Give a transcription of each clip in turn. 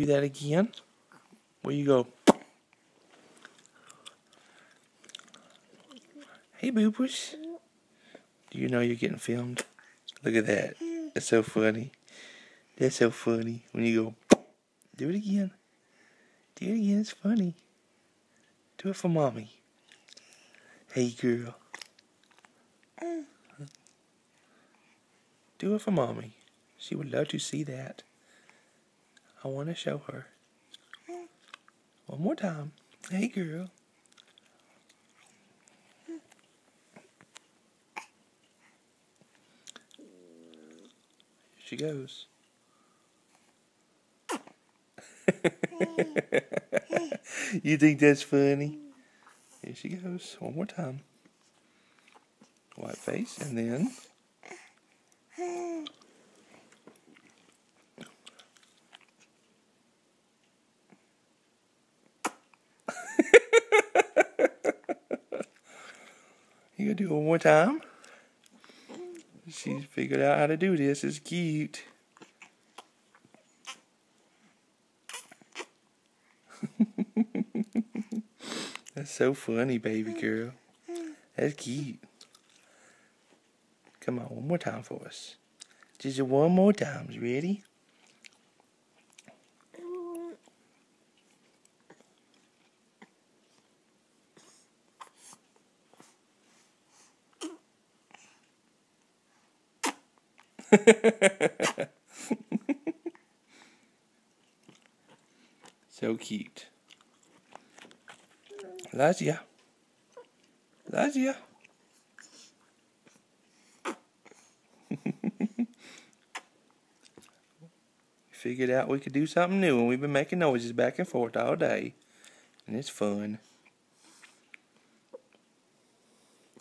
Do that again. Where you go? Hey, Boopers. Do you know you're getting filmed? Look at that. That's so funny. That's so funny. When you go, do it again. Do it again. It's funny. Do it for mommy. Hey, girl. Do it for mommy. She would love to see that. I want to show her. One more time. Hey, girl. Here she goes. You think that's funny? Here she goes. One more time. White face, and then... You gonna do it one more time? She's figured out how to do this. It's cute. That's so funny, baby girl. That's cute. Come on, one more time for us. Just one more time. You ready? So cute. Lazia. Lazia. Figured out we could do something new, and we've been making noises back and forth all day. And it's fun.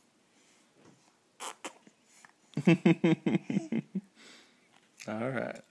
All right.